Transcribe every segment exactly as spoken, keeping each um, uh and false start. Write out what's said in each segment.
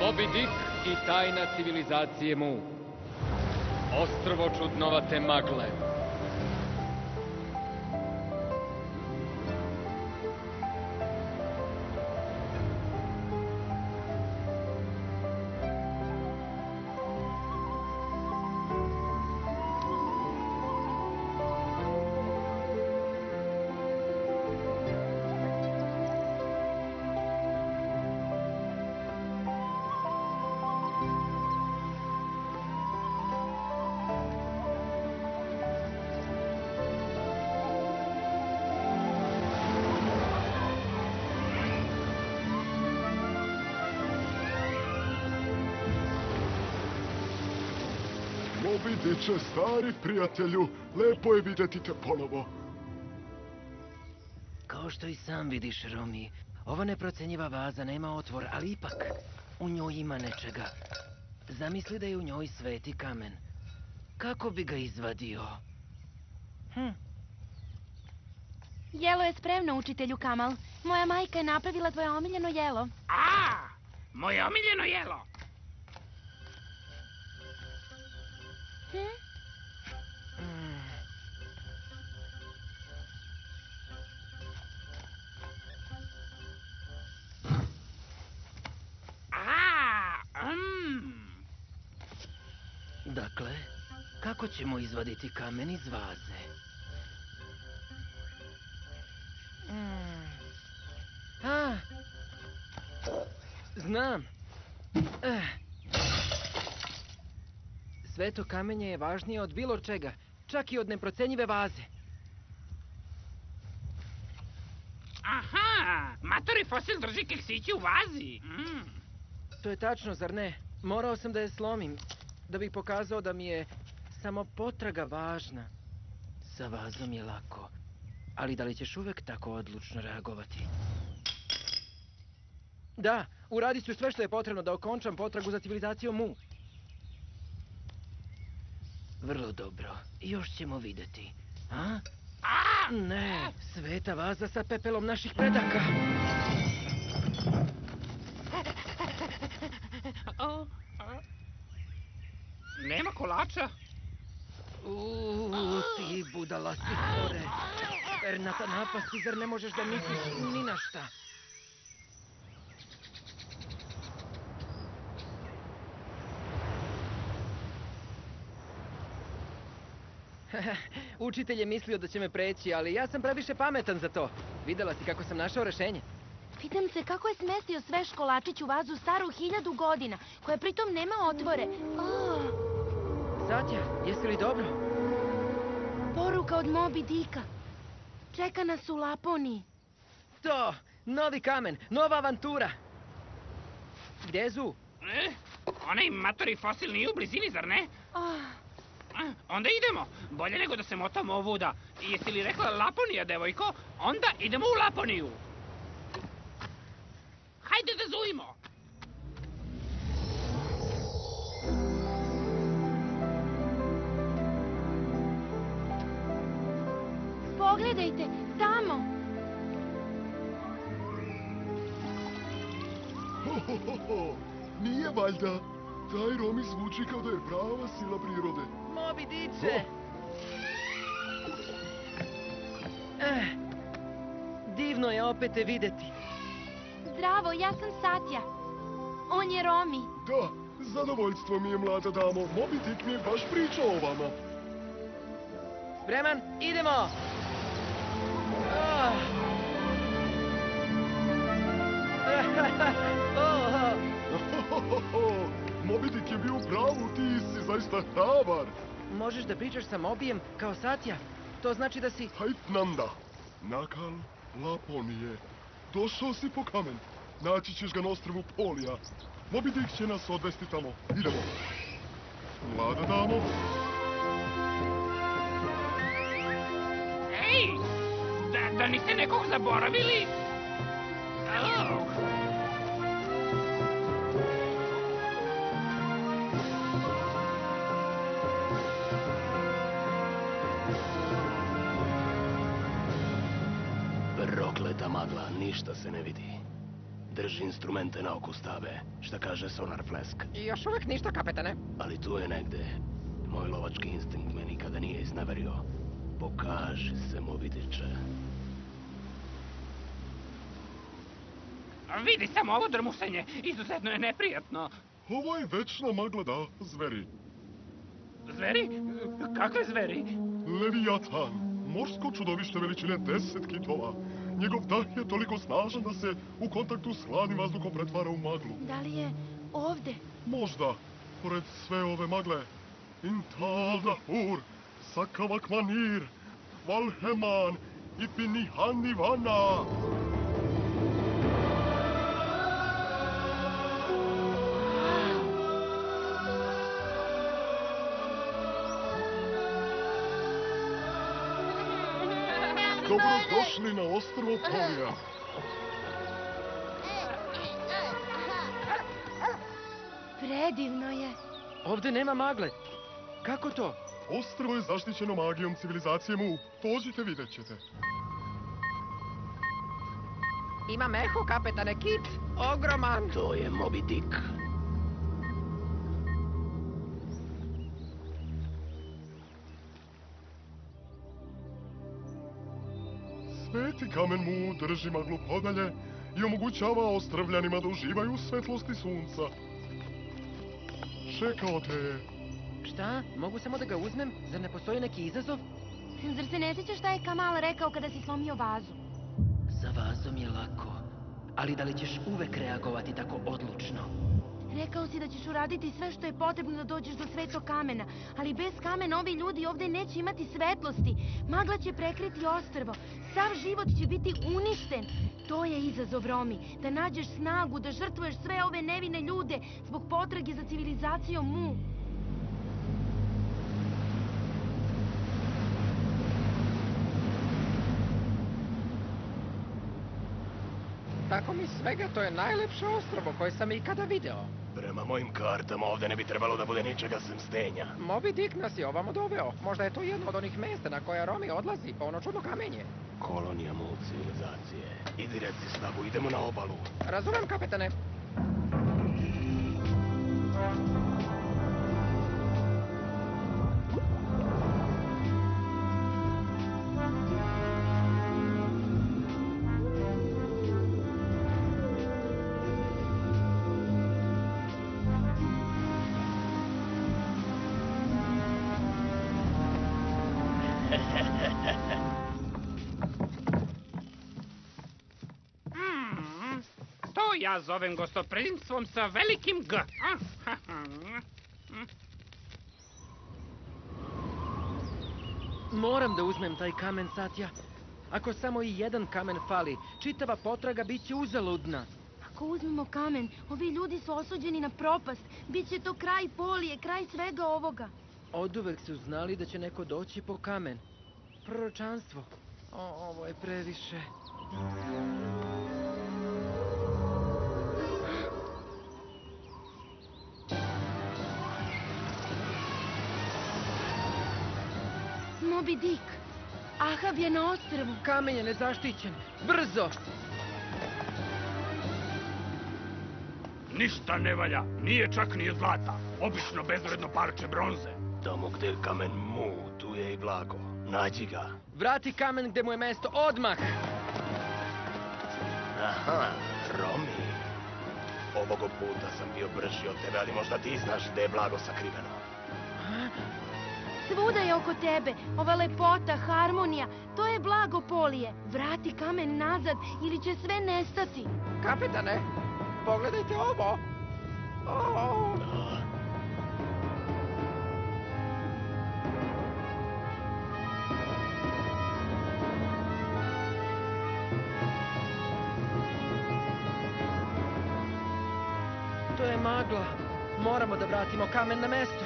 Moby Dick i tajna civilizacije Mu. Ostrvo čudnovate magle. Moby Diče, stari prijatelju, lepo je vidjeti te ponovo. Kao što i sam vidiš, Romi, ova neprocenjiva vaza nema otvor, ali ipak u njoj ima nečega. Zamisli da je u njoj sveti kamen. Kako bi ga izvadio? Hm. Jelo je spremno, učitelju Kamal. Moja majka je napravila tvoje omiljeno jelo. A, moje omiljeno jelo. Hm? A, mm. Dakle, kako ćemo izvaditi kamen iz vaze? Mm. A, znam. Eh. Sveto kamenje je važnije od bilo čega, čak i od neprocenjive vaze. Aha, matori fosil drži keksići u vazi. Mm. To je tačno, zar ne? Morao sam da je slomim, da bih pokazao da mi je samo potraga važna. Sa vazom je lako, ali da li ćeš uvek tako odlučno reagovati? Da, uradit ću sve što je potrebno da okončam potragu za civilizacijom Mu. Vrlo dobro. Još ćemo vidjeti. A? A! Ne, sveta vaza sa pepelom naših predaka. O, a? Nema kolača. Uuu, ti budala si hore. Pernata napasti, zar ne možeš da misliš ni na šta? Učitelj je mislio da će me preći, ali ja sam previše pametan za to. Videla si kako sam našao rešenje. Pitam se kako je smestio sve školačić u vazu staru hiljadu godina, koja pritom nema otvore. Oh, Satja, jesi li dobro? poruka od Moby Dicka. Čeka nas u Laponiji. To! Novi kamen, nova avantura! Gdje je Zu? E, onaj matori fosil nije u blizini, zar ne? Oh, A, onda idemo. Bolje nego da se motamo ovuda. Jesi li rekla Laponija, devojko? Onda idemo u Laponiju. Hajde da zujimo. pogledajte, tamo. Ho, ho, ho, ho. Nije valjda. Taj Romi zvuči kao da je prava sila prirode. Moby Diče! Eh, divno je opet te videti. Zdravo, ja sam Satja. On je Romi. Da, zadovoljstvo mi je, mlada damo. Moby Dick mi je baš pričao o vama. Spreman? Idemo! Ah. Oh. Moby Dick je bio u pravu, ti si zaista hrabar. Možeš da pričaš sa Mobijem kao Satja? To znači da si... Hajtnanda, nakal Laponije. Došao si po kamen. Naći ćeš ga na ostrvu Polija. Moby Dick će nas odvesti tamo. Idemo. Mlada damo. Ej! Da, da niste nekog zaboravili? Oh. Prokleta magla, ništa se ne vidi. Drži instrumente na oku stave. Šta kaže Sonar Flask? I još uvijek ništa, kapetane. Ali tu je negde. Moj lovački instinkt me nikada nije izneverio. Pokaži se, Moby Dicke. Vidi samo ovo drmušenje. Izuzetno je neprijatno. Ovo je večna magla, da, zveri. Zveri? Kakve zveri? Leviatan, morsko čudovište veličine deset kitova. Njegov dah je toliko snažan da se u kontaktu s hladnim vazduhom pretvara u maglu. Da li je ovde? Možda, pored sve ove magle. Intaldahur, Sakavak Manir, Valheman i Pinihanivana. Dobrodošli na ostrvo Polija. Predivno je. Ovde nema magle. Kako to? Ostrvo je zaštićeno magijom civilizacije Mu. Dođite, vidjet ćete. Ima meho, kapetane, kit. Ogroman. To je Moby Dick. Sveti kamen Mu drži maglu podalje i omogućava ostrvljanima da uživaju u svetlosti sunca. Čekao te je. Šta? Mogu samo da ga uzmem? Zar ne postoji neki izazov? Zar se ne sjećaš šta je Kamal rekao kada si slomio vazu? Sa vazom je lako. Ali da li ćeš uvek reagovati tako odlučno? Rekao si da ćeš uraditi sve što je potrebno da dođeš do svetog kamena, ali bez kamena ovi ljudi ovde neće imati svetlosti. Magla će prekriti ostrvo. Sav život će biti uništen. To je izazov, Romi. Da nađeš snagu, da žrtvuješ sve ove nevine ljude zbog potrage za civilizacijom Mu. Tako mi svega, to je najlepše ostrvo koje sam ikada video. Prema mojim kartama ovdje ne bi trebalo da bude ničega sem stenja. Moby Dick nas je ovamo doveo. Možda je to jedno od onih mjesta na koja Romi odlazi, ono čudno kamenje. Kolonija Mu civilizacije. Idi reci Stabu, idemo na obalu. Razumem, kapetane. To ja zovem gostoprinstvom sa velikim G. Moram da uzmem taj kamen, Satya. Ako samo i jedan kamen fali, čitava potraga bit će uzaludna. Ako uzmemo kamen, ovi ljudi su osuđeni na propast. Biće to kraj Polije, kraj svega ovoga. Oduvek su znali da će neko doći po kamen. Proročanstvo. O, ovo je previše. Moby Dick. Ahab je na ostrvu. Kamen je nezaštićen. Brzo! Ništa ne valja, nije čak ni od zlata. Obično bezvredno parče bronze. Tamo gdje je kamen Mu, tu je i blago. Nađi ga. Vrati kamen gde mu je mesto, odmah! Aha, Romi. Ovog puta sam bio brži od tebe, ali možda ti znaš gdje je blago sakriveno. Svuda je oko tebe. Ova lepota, harmonija, to je blago Polije. Vrati kamen nazad ili će sve nestati. Kapetane, pogledajte ovo. O, To je magla. Moramo da vratimo kamen na mesto.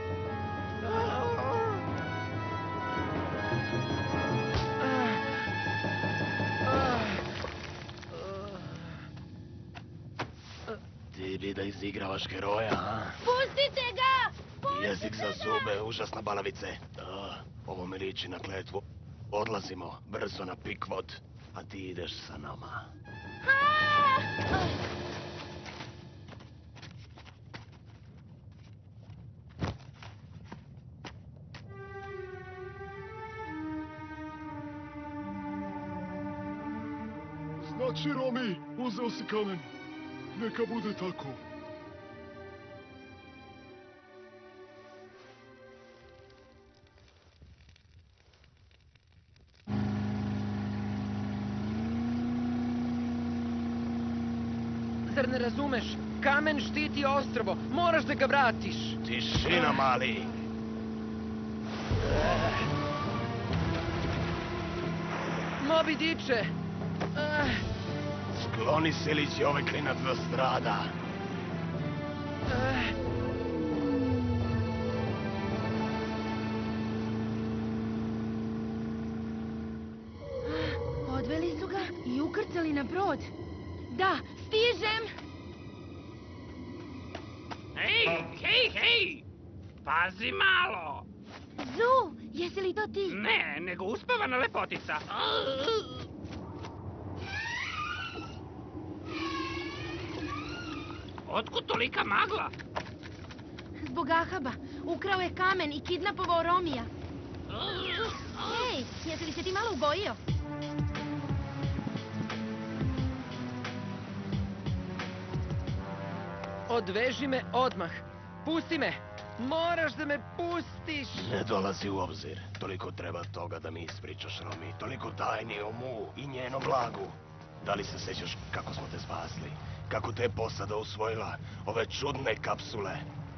Ti bi da izigravaš heroja, a? Pustite ga! Pustite Jezik za zube, užasna balavice. Da, ovo mi liči na kletvu. Odlazimo, brzo na Pikvod, a ti ideš sa nama. A! Znači, Romi, uzeo si kamen. Neka bude tako. Zar ne razumeš? Kamen štiti ostrvo. Moraš da ga vratiš. Tišina, mali. Moby Diče! Ah, Skloni se ili će ovaj klinac da strada. ah. Odveli su ga i ukrcali na brod. Da, stižem! Hej, hej, hej! Pazi malo! Zu, jesi li to ti? Ne, nego uspavana lepotica. Otkud tolika magla? Zbog Ahaba. Ukrao je kamen i kidnapovao Romija. Hej, jesi li se ti malo ubojio? Odveži me odmah. Pusti me. Moraš da me pustiš. Ne dolazi u obzir. Toliko treba toga da mi ispričaš, Romi. Toliko tajni o Mu i njenom blagu. Da li se sjećaš kako smo te spasli? Kako te je posada usvojila ove čudne kapsule?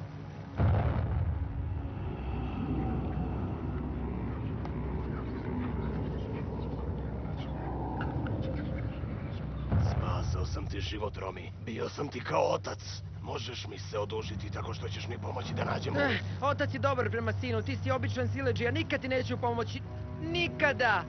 Spasao sam ti život, Romi. Bio sam ti kao otac. Možeš mi se odužiti tako što ćeš mi pomoći da nađemo... Eh, otac je dobar prema sinu. Ti si običan siledžija. Nikad ti neću pomoći. Nikada!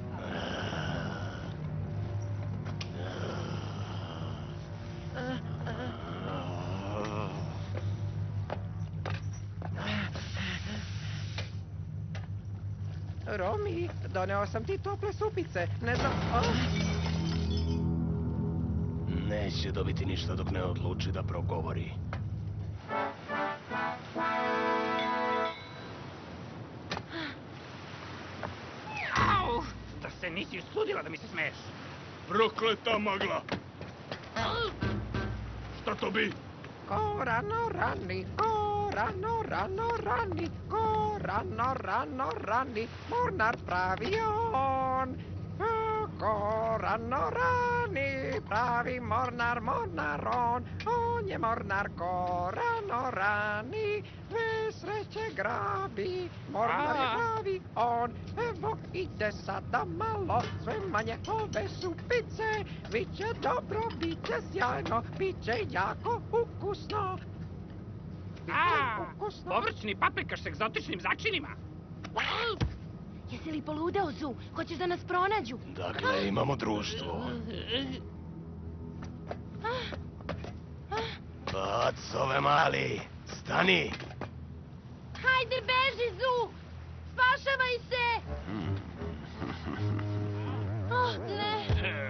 Romi, doneo sam ti tople supice. Ne znam... Ah. Neće dobiti ništa dok ne odluči da progovori. Au! Da se nisi usudila da mi se smeješ. Prokleta magla! Šta to bi? Ko rano rani, ko rano rano rani, ko rano rano rani, mornar pravi on. Ko rano rani, pravi mornar, mornar on. On je mornar ko rano rani, sve sreće grabi. Mornar je pravi on, evo ide sada malo, sve manje ove supice. Biće dobro, biće sjajno, biće jako ukusno. A, povrćni paprikaš s egzotičnim začinima. Jesi li poludeo, Zu? Hoćeš da nas pronađu? Dakle, imamo društvo. Bac ove mali! Stani! Hajde, beži, Zu! Spašavaj se! Oh, ne.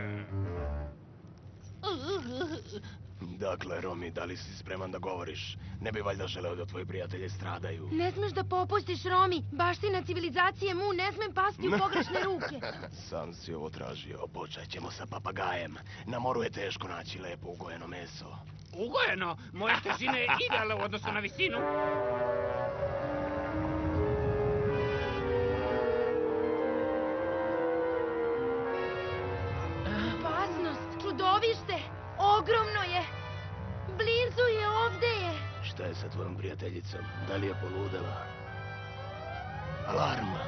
Dakle, Romi, da li si spreman da govoriš? Ne bi valjda želeo da tvoji prijatelji stradaju. Ne smeš da popustiš, Romi. Baština civilizacije Mu ne smem pasti u pogrešne ruke. Sam si ovo tražio. Počet ćemo sa papagajem. Na moru je teško naći lepo ugojeno meso. Ugojeno? Moja težina je idealna u odnosu na visinu. Opasnost, čudovište, ogromno je. Blizu je, ovde je. Šta je sa tvojom prijateljicom? Da li je poludela? Alarm!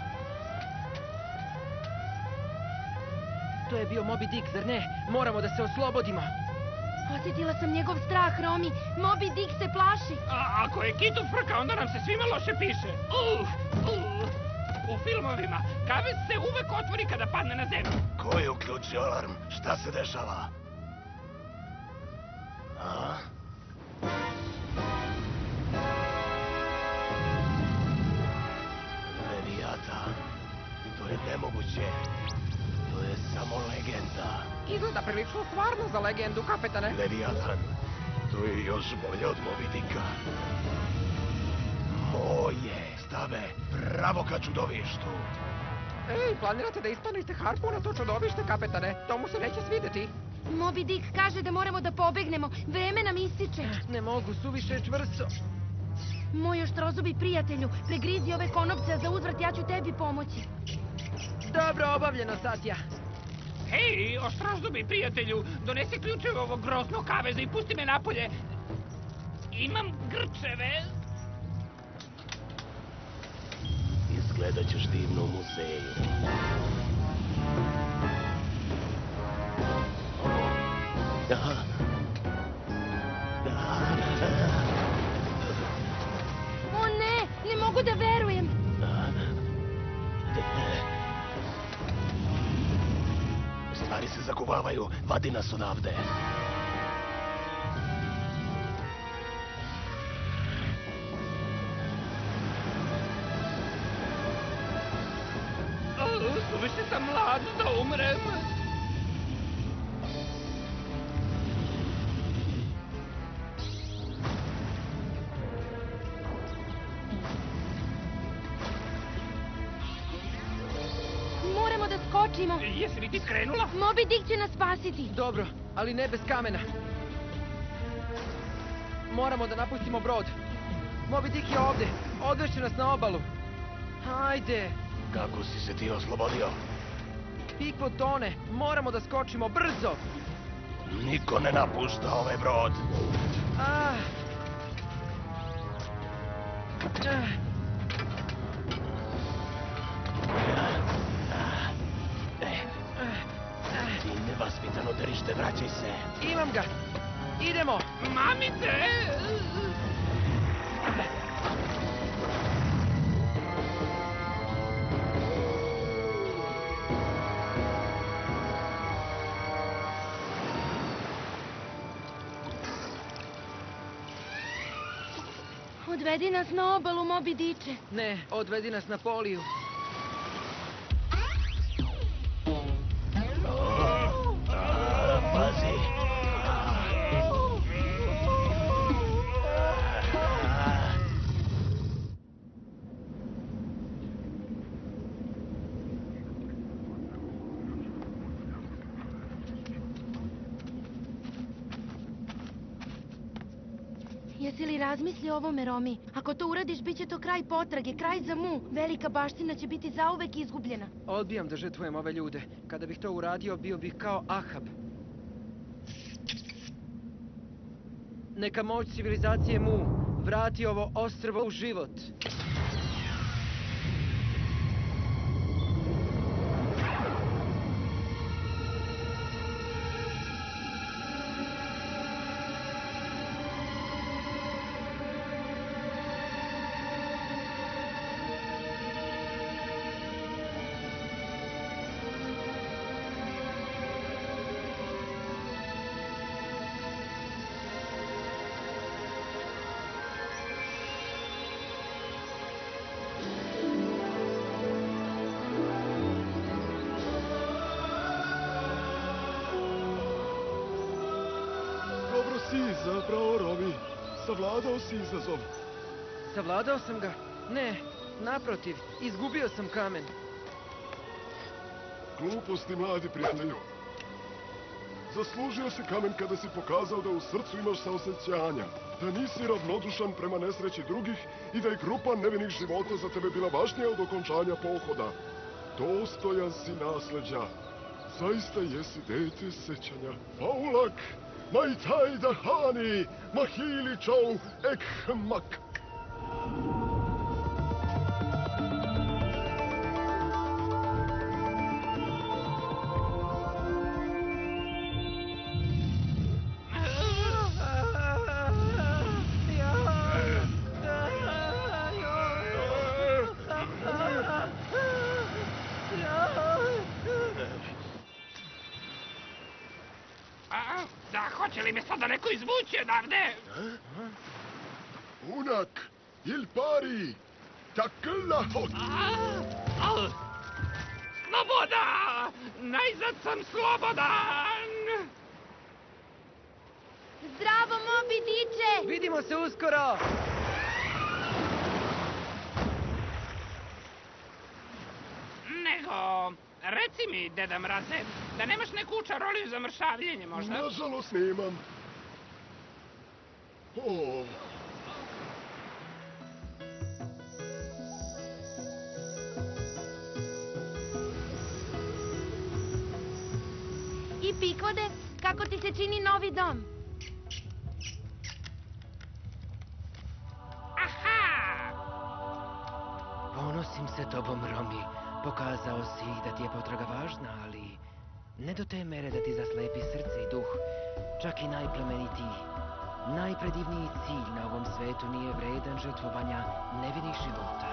To je bio Moby Dick, zar ne? Moramo da se oslobodimo. Osjetila sam njegov strah, Romi. Moby Dick se plaši. A ako je kitu frka, onda nam se svima loše piše. Uf, uf. U filmovima, kavez se uvek otvori kada padne na zemlju. Ko je uključio alarm? Šta se dešava? A? Levijata. To je nemoguće. To je samo legenda. Izgleda prilično stvarno za legendu, kapetane. Leviathan, to je još bolje od Moby Dicka. Moje, stave, pravo ka čudovištu. Ej, planirate da isplanite harpu na to čudovište, kapetane? To mu se neće svidjeti. Moby Dick kaže da moramo da pobegnemo. Vreme nam ističe. Ne mogu, suviše je čvrsto. Moj oštrozubi prijatelju, pregrizi ove konopce, a za uzvrat ja ću tebi pomoći. Dobro obavljeno, Satja. Hej, oštrozubi prijatelju, donesi ključeve ovog groznog kaveza i pusti me napolje. Imam grčeve. Izgledat ćeš divno u muzeju. Aha. O ne, ne mogu da verujem. Stvari se zakuvavaju, vadi nas odavde. O, suviše sam mlad da umrem. Moramo da skočimo. Jesi li ti skrenula? Moby Dick će nas spasiti. Dobro, ali ne bez kamena. Moramo da napustimo brod. Moby Dick je ovde. Odvešće nas na obalu. Hajde. Kako si se ti oslobodio? Pikvo tone. Moramo da skočimo brzo. Niko ne napušta ovaj brod. Ah. Ah. Ti nevaspitano derište, vraćaj se. Imam ga. Idemo. Mamice! Odvedi nas na obalu, Moby Dicke. Ne, odvedi nas na Poliju. Pazi. Jesi li razmislio o ovome, Romi? Ako to uradiš, bit će to kraj potrage, kraj za Mu. Velika baština će biti zauvek izgubljena. Odbijam da žrtvujem ove ljude. Kada bih to uradio, bio bih kao Ahab. Neka moć civilizacije Mu vrati ovo ostrvo u život. Dobro si izabrao, Romi. Savladao si izazov. Savladao sam ga? Ne, naprotiv, izgubio sam kamen. Gluposti, mladi prijatelju. Zaslužio si kamen kada si pokazao da u srcu imaš saosećanja, da nisi ravnodušan prema nesreći drugih i da je grupa nevinih života za tebe bila važnija od okončanja pohoda. Dostojan si nasleđa. Zaista jesi dete sećanja. Paulak, majtaj dahani, mahili čau ekmak. A, da, hoće li me sada neko izvući odavde? Unak, il pari, takla hot. A, a, sloboda! Najzad sam slobodan! Zdravo, Moby Diče! Vidimo se uskoro! Nego, reci mi, Deda Mraze, da nemaš neku čaroliju za mršavljenje možda? Nažalost nemam. O, I Pikwode, kako ti se čini novi dom? Aha! Ponosim se tobom, Romi. Pokazao si da ti je potraga važna, ali ne do te mere da ti zaslepi srce i duh. Čak i najplemenitiji, najpredivniji cilj na ovom svetu nije vredan žrtvovanja nevinih života.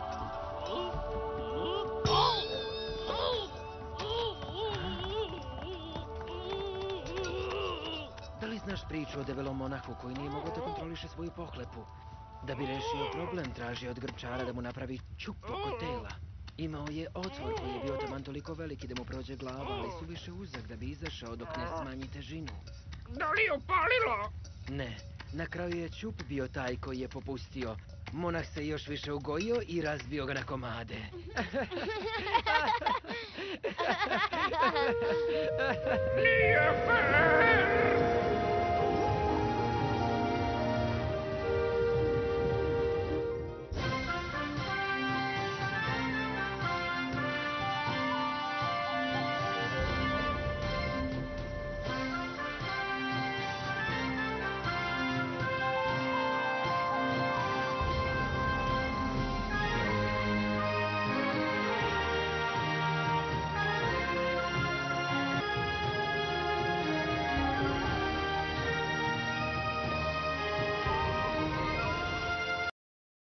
Da li znaš priču o debelom monahu koji nije mogao da kontroliše svoju pohlepu? Da bi rešio problem, tražio od grčara da mu napravi ćup oko tela. Imao je otvor koji je bio taman toliko veliki da mu prođe glava, ali suviše uzak da bi izašao dok ne smanji težinu. Da li je upalilo? Ne, na kraju je ćup bio taj koji je popustio. Monah se još više ugojio i razbio ga na komade. Nije fair!